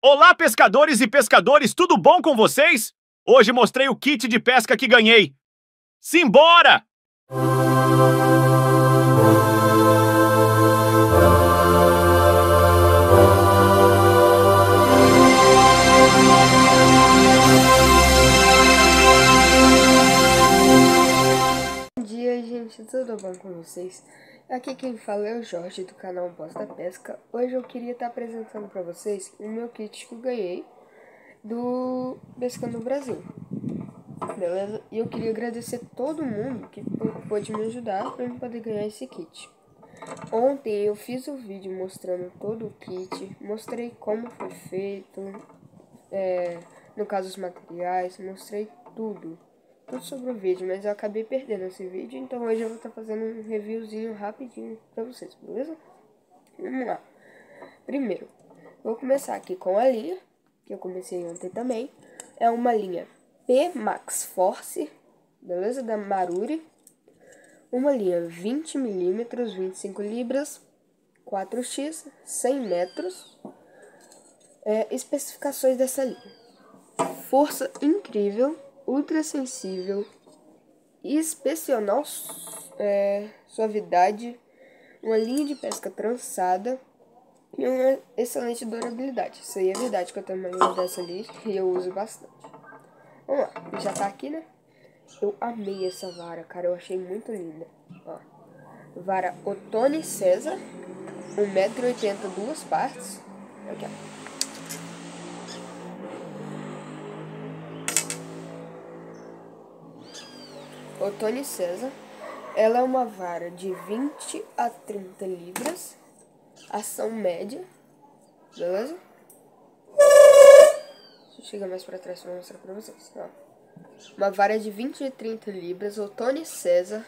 Olá, pescadores e pescadores, tudo bom com vocês? Hoje mostrei o kit de pesca que ganhei. Simbora! Bom dia, gente, tudo bom com vocês? Aqui quem fala é o Jorge do canal Boss da Pesca. Hoje eu queria estar apresentando para vocês o meu kit que eu ganhei do Pescando no Brasil, beleza? E eu queria agradecer todo mundo que pôde me ajudar para eu poder ganhar esse kit. Ontem eu fiz um vídeo mostrando todo o kit, mostrei como foi feito, no caso os materiais, mostrei tudo sobre o vídeo, mas eu acabei perdendo esse vídeo, então hoje eu vou estar fazendo um reviewzinho rapidinho pra vocês, beleza? Vamos lá. Primeiro, vou começar aqui com a linha, que eu comecei ontem também. É uma linha P Max Force, beleza? Da Maruri. Uma linha 20 mm, 25 libras, 4x, 100 metros. Especificações dessa linha: força incrível, ultra sensível, excepcional suavidade, uma linha de pesca trançada e uma excelente durabilidade. Isso aí é verdade, que eu tenho uma linha dessa ali e eu uso bastante. Vamos lá, já tá aqui, né? Eu amei essa vara, cara, eu achei muito linda. Ó, vara Ottoni César, 1,80 m, 2 partes. Aqui, ó. Ottoni César, ela é uma vara de 20 a 30 libras, ação média, beleza? Deixa eu chegar mais pra trás pra mostrar pra vocês. Ó. Uma vara de 20 a 30 libras, Ottoni César,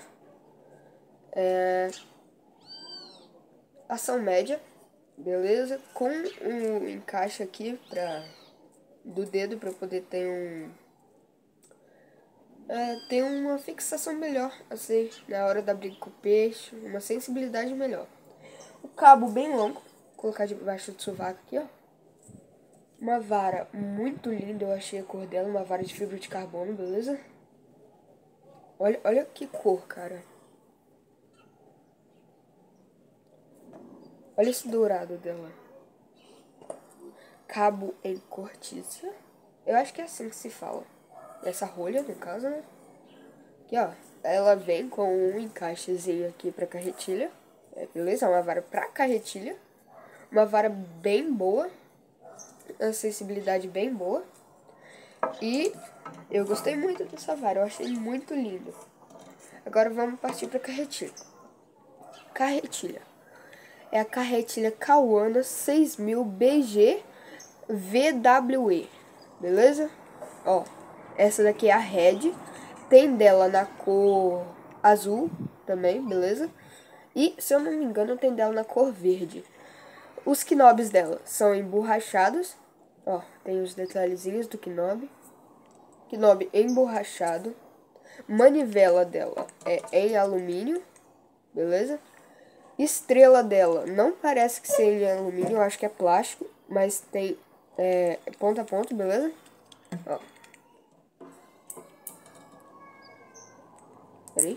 ação média, beleza? Com um encaixe aqui do dedo pra poder ter tem uma fixação melhor, assim, na hora da briga com o peixe, uma sensibilidade melhor. O cabo bem longo, vou colocar debaixo do sovaco aqui, ó. Uma vara muito linda, eu achei a cor dela, uma vara de fibra de carbono, beleza? Olha que cor, cara. Olha esse dourado dela. Cabo em cortiça, eu acho que é assim que se fala. Essa rolha, no caso, né? Aqui, ó. Ela vem com um encaixezinho aqui pra carretilha. Beleza? É uma vara pra carretilha. Uma vara bem boa. Uma sensibilidade bem boa. E eu gostei muito dessa vara. Eu achei muito linda. Agora vamos partir pra carretilha. Carretilha. É a carretilha Kawana 6000 BG VWE. Beleza? Ó. Essa daqui é a Red, tem dela na cor azul também, beleza? E, se eu não me engano, tem dela na cor verde. Os knobs dela são emborrachados, ó, tem os detalhezinhos do knob. Knob emborrachado. Manivela dela é em alumínio, beleza? Estrela dela não parece que seja em alumínio, eu acho que é plástico, mas tem ponta a ponta, beleza? Ó. Peraí.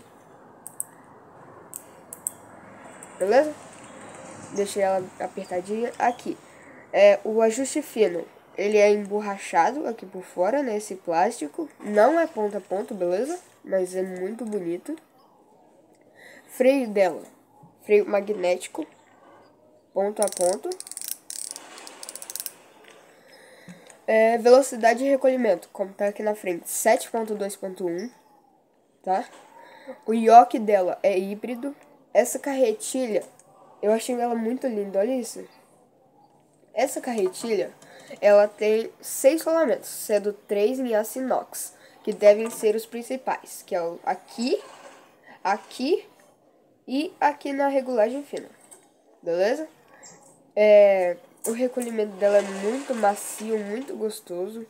Beleza? Deixei ela apertadinha. Aqui. O ajuste fino. Ele é emborrachado aqui por fora, né? Esse plástico. Não é ponta a ponta, beleza? Mas é muito bonito. Freio dela. Freio magnético. Ponto a ponto. Velocidade de recolhimento. Como tá aqui na frente. 7.2.1. Tá? O yoke dela é híbrido. Essa carretilha, eu achei ela muito linda, olha isso. Essa carretilha, ela tem 6 rolamentos, sendo 3 em aço inox, que devem ser os principais, que é o aqui, aqui e aqui na regulagem fina, beleza? O recolhimento dela é muito macio, muito gostoso.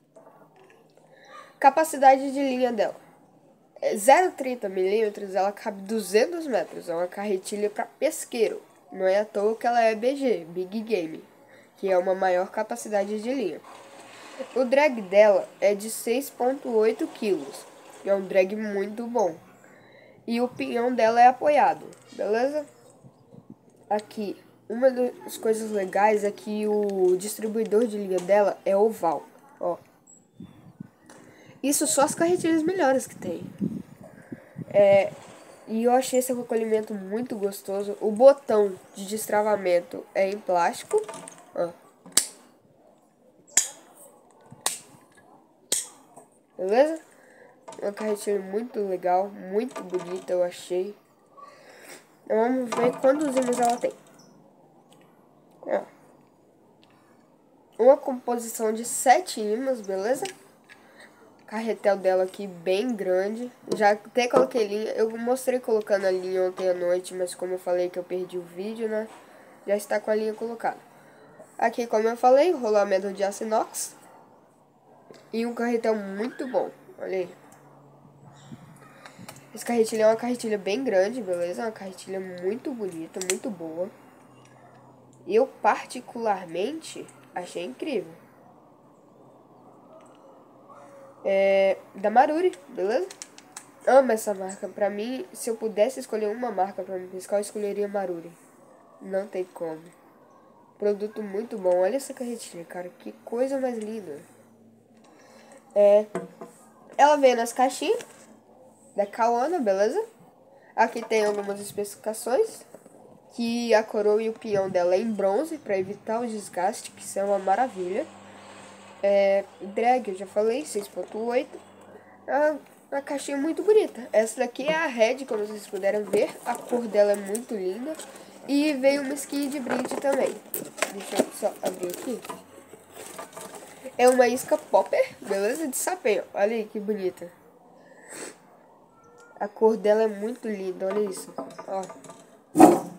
Capacidade de linha dela. 0,30 mm, ela cabe 200 metros. É uma carretilha para pesqueiro. Não é à toa que ela é BG, Big Game. que é uma maior capacidade de linha. O drag dela é de 6,8 kg, que é um drag muito bom. E o pinhão dela é apoiado, beleza? Aqui, uma das coisas legais é que o distribuidor de linha dela é oval, ó. Isso só as carretilhas melhores que tem. E eu achei esse recolhimento muito gostoso. O botão de destravamento é em plástico, ó. Beleza? Uma carretilha muito legal, muito bonita, eu achei. Então, vamos ver quantos ímãs ela tem. Ó. Uma composição de 7 ímãs, beleza? Carretel dela aqui bem grande. Já até coloquei linha. Eu mostrei colocando a linha ontem à noite, mas como eu falei que eu perdi o vídeo, né? Já está com a linha colocada. Aqui, como eu falei, rolamento de aço inox. E um carretel muito bom. Olha aí. Esse carretilha é uma carretilha bem grande, beleza? Uma carretilha muito bonita, muito boa. Eu, particularmente, achei incrível. É da Maruri, beleza? Amo essa marca. Pra mim, se eu pudesse escolher uma marca pra me pescar, eu escolheria Maruri. Não tem como. Produto muito bom. Olha essa carretilha, cara. Que coisa mais linda. Ela vem nas caixinhas da Kawana, beleza? Aqui tem algumas especificações. Que a coroa e o peão dela é em bronze para evitar o desgaste, que isso é uma maravilha. Drag, eu já falei, 6,8. A caixinha muito bonita. Essa daqui é a Red, como vocês puderam ver. A cor dela é muito linda. E veio uma skin de brinde também. Deixa eu só abrir aqui. É uma isca popper, beleza? De sapê. Olha aí que bonita. A cor dela é muito linda, olha isso. Ó.